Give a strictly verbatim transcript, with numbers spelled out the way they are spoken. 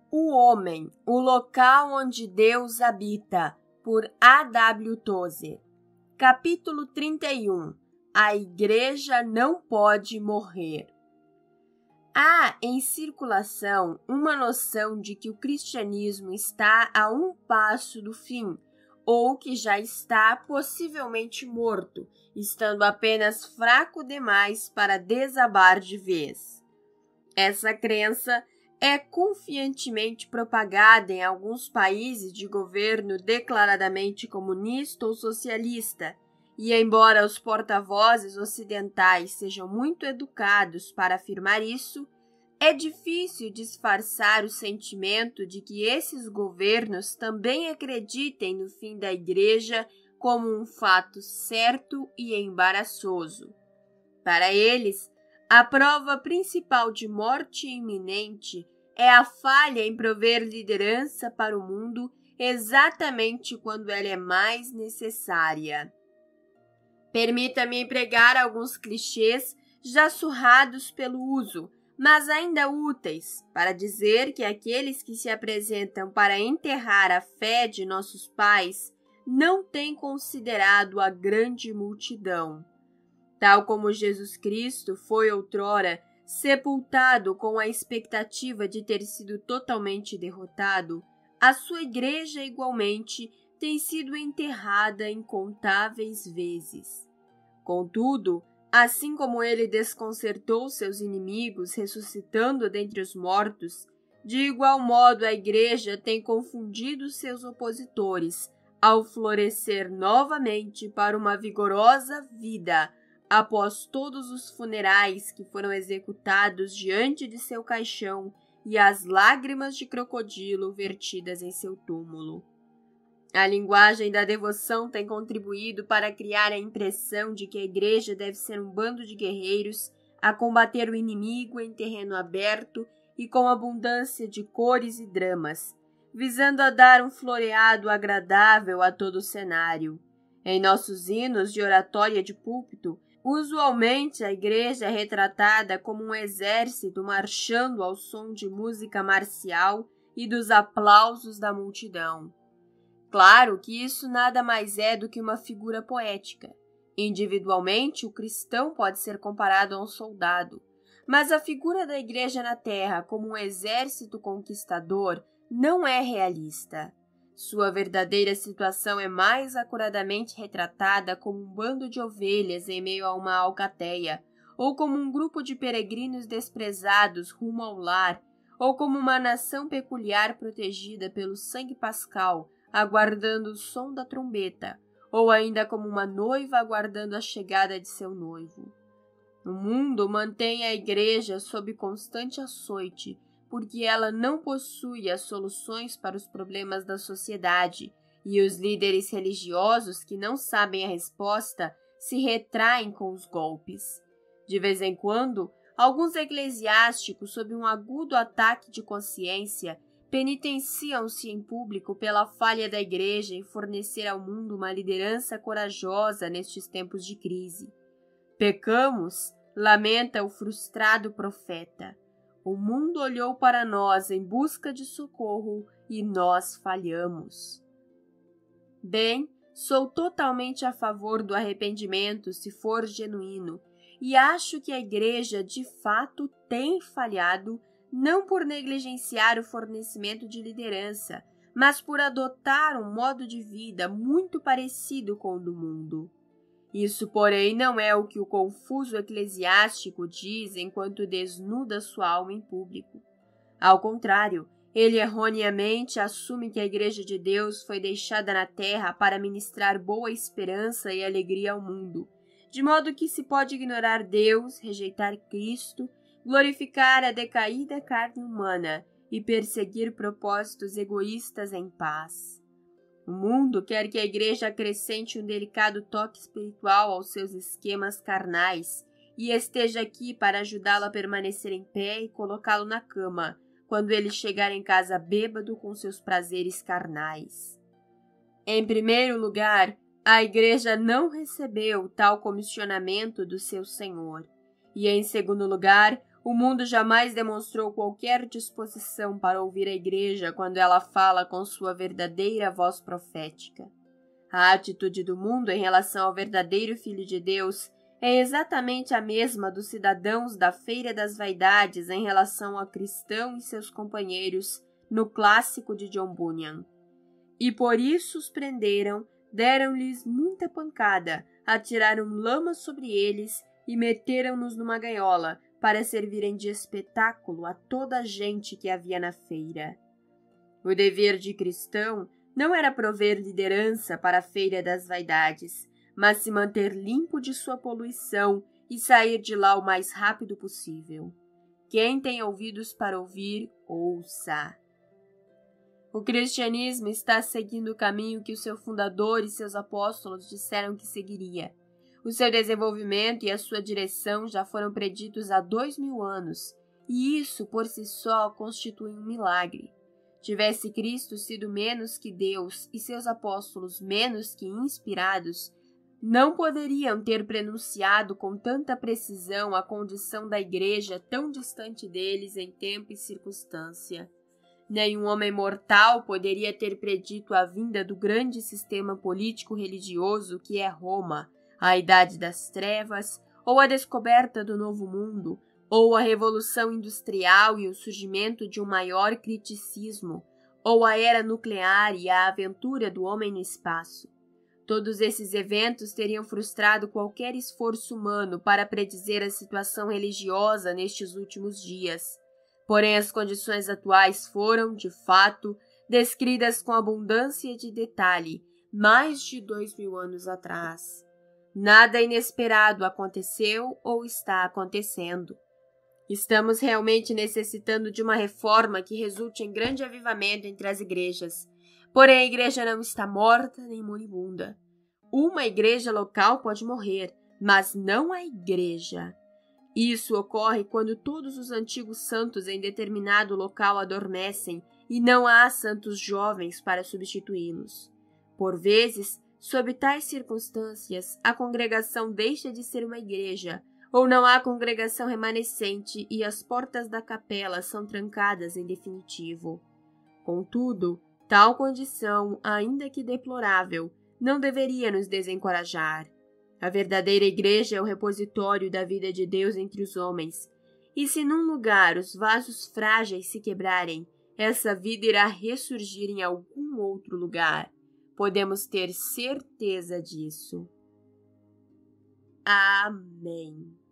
O Homem, o local onde Deus habita, por A W Tozer. Capítulo trinta e um. A Igreja não pode morrer. Há em circulação uma noção de que o cristianismo está a um passo do fim, ou que já está possivelmente morto, estando apenas fraco demais para desabar de vez. Essa crença é confiantemente propagada em alguns países de governo declaradamente comunista ou socialista, e embora os porta-vozes ocidentais sejam muito educados para afirmar isso, é difícil disfarçar o sentimento de que esses governos também acreditem no fim da Igreja como um fato certo e embaraçoso. Para eles, a prova principal de morte iminente é a falha em prover liderança para o mundo exatamente quando ela é mais necessária. Permita-me empregar alguns clichês já surrados pelo uso, mas ainda úteis, para dizer que aqueles que se apresentam para enterrar a fé de nossos pais não têm considerado a grande multidão. Tal como Jesus Cristo foi outrora sepultado com a expectativa de ter sido totalmente derrotado, a sua igreja igualmente tem sido enterrada incontáveis vezes. Contudo, assim como ele desconcertou seus inimigos ressuscitando dentre os mortos, de igual modo a igreja tem confundido seus opositores ao florescer novamente para uma vigorosa vida, após todos os funerais que foram executados diante de seu caixão e as lágrimas de crocodilo vertidas em seu túmulo. A linguagem da devoção tem contribuído para criar a impressão de que a igreja deve ser um bando de guerreiros a combater o inimigo em terreno aberto e com abundância de cores e dramas, visando a dar um floreado agradável a todo o cenário. Em nossos hinos de oratória de púlpito, usualmente a igreja é retratada como um exército marchando ao som de música marcial e dos aplausos da multidão. Claro que isso nada mais é do que uma figura poética. Individualmente, o cristão pode ser comparado a um soldado, mas a figura da igreja na terra como um exército conquistador não é realista. Sua verdadeira situação é mais acuradamente retratada como um bando de ovelhas em meio a uma alcateia, ou como um grupo de peregrinos desprezados rumo ao lar, ou como uma nação peculiar protegida pelo sangue pascal, aguardando o som da trombeta, ou ainda como uma noiva aguardando a chegada de seu noivo. O mundo mantém a igreja sob constante açoite, porque ela não possui as soluções para os problemas da sociedade, e os líderes religiosos que não sabem a resposta se retraem com os golpes. De vez em quando, alguns eclesiásticos, sob um agudo ataque de consciência, penitenciam-se em público pela falha da igreja em fornecer ao mundo uma liderança corajosa nestes tempos de crise. Pecamos, lamenta o frustrado profeta. O mundo olhou para nós em busca de socorro e nós falhamos. Bem, sou totalmente a favor do arrependimento se for genuíno, e acho que a igreja de fato tem falhado não por negligenciar o fornecimento de liderança, mas por adotar um modo de vida muito parecido com o do mundo. Isso, porém, não é o que o confuso eclesiástico diz enquanto desnuda sua alma em público. Ao contrário, ele erroneamente assume que a Igreja de Deus foi deixada na terra para ministrar boa esperança e alegria ao mundo, de modo que se pode ignorar Deus, rejeitar Cristo, glorificar a decaída carne humana e perseguir propósitos egoístas em paz. O mundo quer que a igreja acrescente um delicado toque espiritual aos seus esquemas carnais e esteja aqui para ajudá-lo a permanecer em pé e colocá-lo na cama, quando ele chegar em casa bêbado com seus prazeres carnais. Em primeiro lugar, a igreja não recebeu tal comissionamento do seu Senhor. E em segundo lugar, O mundo jamais demonstrou qualquer disposição para ouvir a Igreja quando ela fala com sua verdadeira voz profética. A atitude do mundo em relação ao verdadeiro Filho de Deus é exatamente a mesma dos cidadãos da Feira das Vaidades em relação a Cristão e seus companheiros no clássico de John Bunyan. E por isso os prenderam, deram-lhes muita pancada, atiraram lama sobre eles e meteram-nos numa gaiola para servirem de espetáculo a toda a gente que havia na feira. O dever de cristão não era prover liderança para a Feira das Vaidades, mas se manter limpo de sua poluição e sair de lá o mais rápido possível. Quem tem ouvidos para ouvir, ouça. O cristianismo está seguindo o caminho que o seu fundador e seus apóstolos disseram que seguiria. O seu desenvolvimento e a sua direção já foram preditos há dois mil anos, e isso por si só constitui um milagre. Tivesse Cristo sido menos que Deus e seus apóstolos menos que inspirados, não poderiam ter prenunciado com tanta precisão a condição da Igreja tão distante deles em tempo e circunstância. Nenhum homem mortal poderia ter predito a vinda do grande sistema político-religioso que é Roma, a Idade das Trevas, ou a descoberta do Novo Mundo, ou a Revolução Industrial e o surgimento de um maior criticismo, ou a Era Nuclear e a aventura do homem no espaço. Todos esses eventos teriam frustrado qualquer esforço humano para predizer a situação religiosa nestes últimos dias. Porém, as condições atuais foram, de fato, descritas com abundância de detalhe, mais de dois mil anos atrás. Nada inesperado aconteceu ou está acontecendo. Estamos realmente necessitando de uma reforma que resulte em grande avivamento entre as igrejas. Porém, a igreja não está morta nem moribunda. Uma igreja local pode morrer, mas não a igreja. Isso ocorre quando todos os antigos santos em determinado local adormecem e não há santos jovens para substituí-los. Por vezes, sob tais circunstâncias, a congregação deixa de ser uma igreja, ou não há congregação remanescente e as portas da capela são trancadas em definitivo. Contudo, tal condição, ainda que deplorável, não deveria nos desencorajar. A verdadeira igreja é o repositório da vida de Deus entre os homens, e se num lugar os vasos frágeis se quebrarem, essa vida irá ressurgir em algum outro lugar. Podemos ter certeza disso. Amém.